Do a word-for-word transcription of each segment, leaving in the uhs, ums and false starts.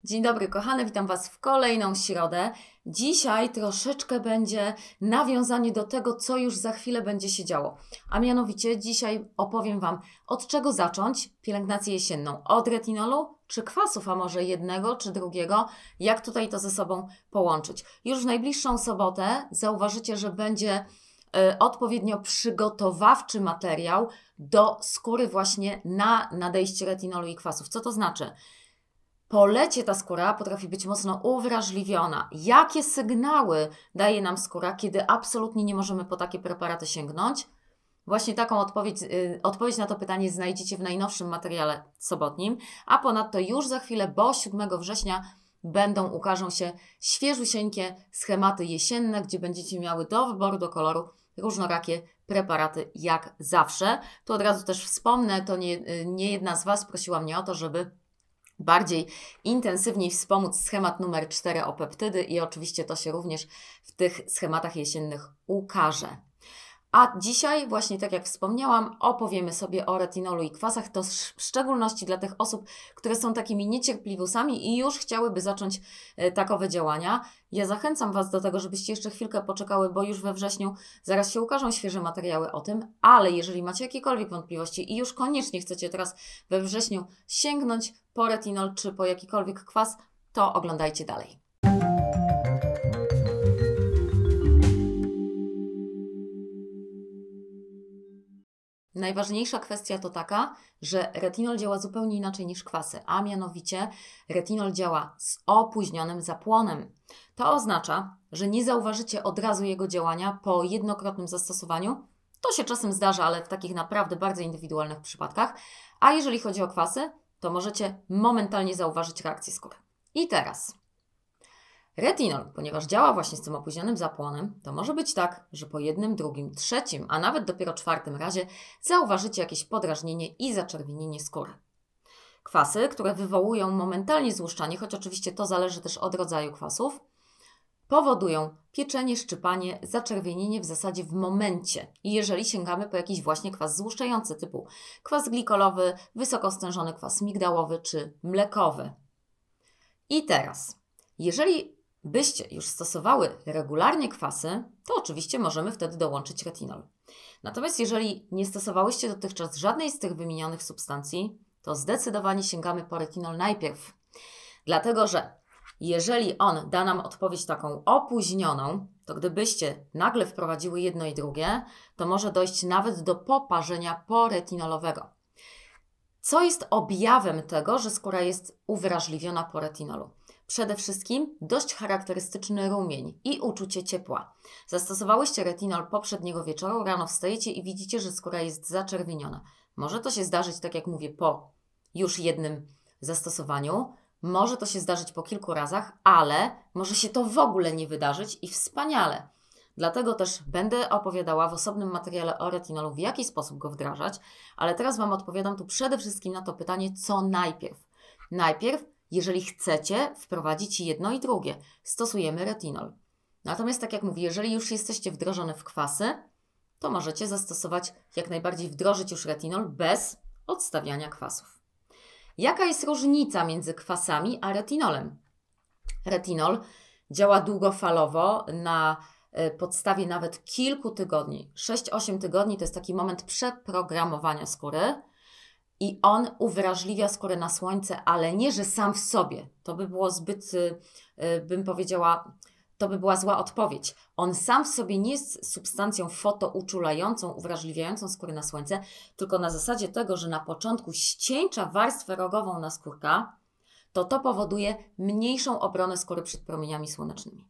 Dzień dobry kochane, witam Was w kolejną środę. Dzisiaj troszeczkę będzie nawiązanie do tego, co już za chwilę będzie się działo. A mianowicie dzisiaj opowiem Wam, od czego zacząć pielęgnację jesienną. Od retinolu czy kwasów, a może jednego czy drugiego. Jak tutaj to ze sobą połączyć. Już w najbliższą sobotę zauważycie, że będzie y, odpowiednio przygotowawczy materiał do skóry właśnie na nadejście retinolu i kwasów. Co to znaczy? Po lecie ta skóra potrafi być mocno uwrażliwiona. Jakie sygnały daje nam skóra, kiedy absolutnie nie możemy po takie preparaty sięgnąć? Właśnie taką odpowiedź, yy, odpowiedź na to pytanie znajdziecie w najnowszym materiale sobotnim, a ponadto już za chwilę, bo siódmego września będą, ukażą się świeżusieńkie schematy jesienne, gdzie będziecie miały do wyboru, do koloru różnorakie preparaty jak zawsze. Tu od razu też wspomnę, to nie, yy, nie jedna z Was prosiła mnie o to, żeby bardziej intensywniej wspomóc schemat numer cztery o peptydy i oczywiście to się również w tych schematach jesiennych ukaże. A dzisiaj właśnie, tak jak wspomniałam, opowiemy sobie o retinolu i kwasach, to w szczególności dla tych osób, które są takimi niecierpliwusami i już chciałyby zacząć e, takowe działania. Ja zachęcam Was do tego, żebyście jeszcze chwilkę poczekały, bo już we wrześniu zaraz się ukażą świeże materiały o tym, ale jeżeli macie jakiekolwiek wątpliwości i już koniecznie chcecie teraz we wrześniu sięgnąć po retinol czy po jakikolwiek kwas, to oglądajcie dalej. Najważniejsza kwestia to taka, że retinol działa zupełnie inaczej niż kwasy, a mianowicie retinol działa z opóźnionym zapłonem. To oznacza, że nie zauważycie od razu jego działania po jednokrotnym zastosowaniu. To się czasem zdarza, ale w takich naprawdę bardzo indywidualnych przypadkach. A jeżeli chodzi o kwasy, to możecie momentalnie zauważyć reakcję skóry. I teraz retinol, ponieważ działa właśnie z tym opóźnionym zapłonem, to może być tak, że po jednym, drugim, trzecim, a nawet dopiero czwartym razie zauważycie jakieś podrażnienie i zaczerwienienie skóry. Kwasy, które wywołują momentalnie złuszczanie, choć oczywiście to zależy też od rodzaju kwasów, powodują pieczenie, szczypanie, zaczerwienienie w zasadzie w momencie. I jeżeli sięgamy po jakiś właśnie kwas złuszczający typu kwas glikolowy, wysoko stężony kwas migdałowy czy mlekowy. I teraz, jeżeli byście już stosowały regularnie kwasy, to oczywiście możemy wtedy dołączyć retinol. Natomiast jeżeli nie stosowałyście dotychczas żadnej z tych wymienionych substancji, to zdecydowanie sięgamy po retinol najpierw. Dlatego, że jeżeli on da nam odpowiedź taką opóźnioną, to gdybyście nagle wprowadziły jedno i drugie, to może dojść nawet do poparzenia poretinolowego. Co jest objawem tego, że skóra jest uwrażliwiona po retinolu? Przede wszystkim dość charakterystyczny rumień i uczucie ciepła. Zastosowałyście retinol poprzedniego wieczoru, rano wstajecie i widzicie, że skóra jest zaczerwieniona. Może to się zdarzyć, tak jak mówię, po już jednym zastosowaniu. Może to się zdarzyć po kilku razach, ale może się to w ogóle nie wydarzyć i wspaniale. Dlatego też będę opowiadała w osobnym materiale o retinolu, w jaki sposób go wdrażać, ale teraz Wam odpowiadam tu przede wszystkim na to pytanie, co najpierw. Najpierw, jeżeli chcecie wprowadzić jedno i drugie, stosujemy retinol. Natomiast tak jak mówię, jeżeli już jesteście wdrożone w kwasy, to możecie zastosować, jak najbardziej wdrożyć już retinol bez odstawiania kwasów. Jaka jest różnica między kwasami a retinolem? Retinol działa długofalowo na podstawie nawet kilku tygodni. sześć osiem tygodni to jest taki moment przeprogramowania skóry i on uwrażliwia skórę na słońce, ale nie, że sam w sobie. To by było zbyt, bym powiedziała, to by była zła odpowiedź. On sam w sobie nie jest substancją fotouczulającą, uwrażliwiającą skórę na słońce, tylko na zasadzie tego, że na początku ścieńcza warstwę rogową naskórka, to to powoduje mniejszą obronę skóry przed promieniami słonecznymi.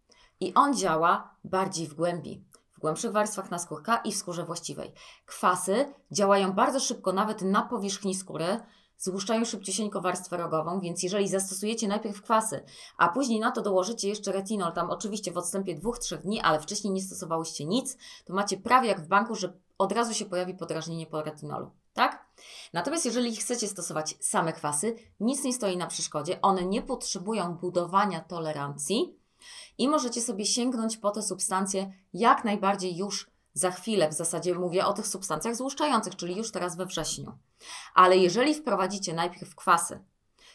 I on działa bardziej w głębi, w głębszych warstwach naskórka i w skórze właściwej. Kwasy działają bardzo szybko, nawet na powierzchni skóry, złuszczają szybciusieńko warstwę rogową, więc jeżeli zastosujecie najpierw kwasy, a później na to dołożycie jeszcze retinol, tam oczywiście w odstępie dwóch trzech dni, ale wcześniej nie stosowałyście nic, to macie prawie jak w banku, że od razu się pojawi podrażnienie po retinolu. Tak? Natomiast jeżeli chcecie stosować same kwasy, nic nie stoi na przeszkodzie, one nie potrzebują budowania tolerancji, i możecie sobie sięgnąć po te substancje jak najbardziej już za chwilę. W zasadzie mówię o tych substancjach złuszczających, czyli już teraz we wrześniu. Ale jeżeli wprowadzicie najpierw kwasy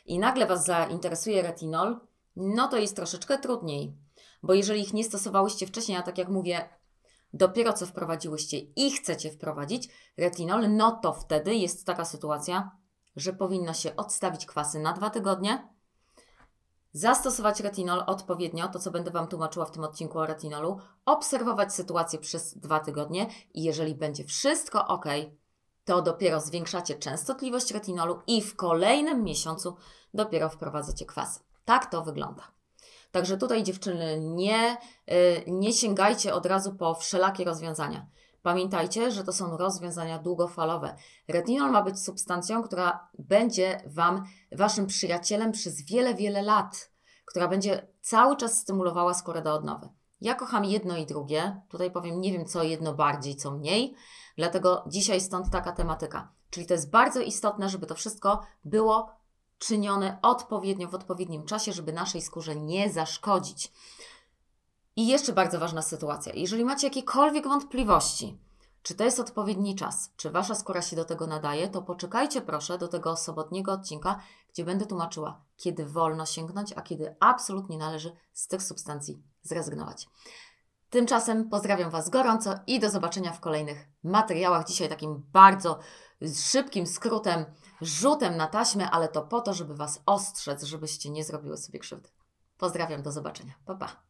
i nagle Was zainteresuje retinol, no to jest troszeczkę trudniej, bo jeżeli ich nie stosowałyście wcześniej, a tak jak mówię, dopiero co wprowadziłyście i chcecie wprowadzić retinol, no to wtedy jest taka sytuacja, że powinno się odstawić kwasy na dwa tygodnie, zastosować retinol odpowiednio, to co będę Wam tłumaczyła w tym odcinku o retinolu, obserwować sytuację przez dwa tygodnie i jeżeli będzie wszystko ok, to dopiero zwiększacie częstotliwość retinolu i w kolejnym miesiącu dopiero wprowadzacie kwasy. Tak to wygląda. Także tutaj dziewczyny nie, yy, nie sięgajcie od razu po wszelakie rozwiązania. Pamiętajcie, że to są rozwiązania długofalowe. Retinol ma być substancją, która będzie Wam, Waszym przyjacielem przez wiele, wiele lat, która będzie cały czas stymulowała skórę do odnowy. Ja kocham jedno i drugie. Tutaj powiem, nie wiem co jedno bardziej, co mniej. Dlatego dzisiaj stąd taka tematyka. Czyli to jest bardzo istotne, żeby to wszystko było czynione odpowiednio, w odpowiednim czasie, żeby naszej skórze nie zaszkodzić. I jeszcze bardzo ważna sytuacja. Jeżeli macie jakiekolwiek wątpliwości, czy to jest odpowiedni czas, czy Wasza skóra się do tego nadaje, to poczekajcie proszę do tego sobotniego odcinka, gdzie będę tłumaczyła, kiedy wolno sięgnąć, a kiedy absolutnie należy z tych substancji zrezygnować. Tymczasem pozdrawiam Was gorąco i do zobaczenia w kolejnych materiałach. Dzisiaj takim bardzo szybkim skrótem, rzutem na taśmę, ale to po to, żeby Was ostrzec, żebyście nie zrobiły sobie krzywdy. Pozdrawiam, do zobaczenia. Pa, pa.